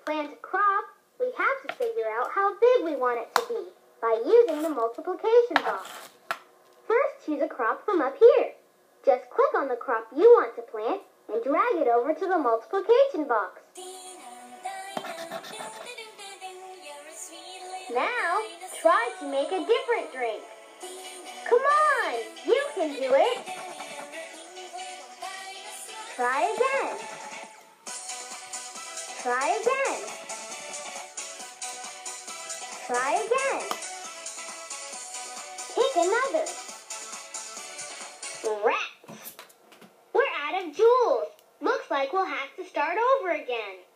plant a crop, we have to figure out how big we want it to be by using the multiplication box. First, choose a crop from up here. Just click on the crop you want to plant and drag it over to the multiplication box. Now, try to make a different drink. Come on, you can do it. Try again. Try again. Try again. Pick another. Rats! We're out of jewels. Looks like we'll have to start over again.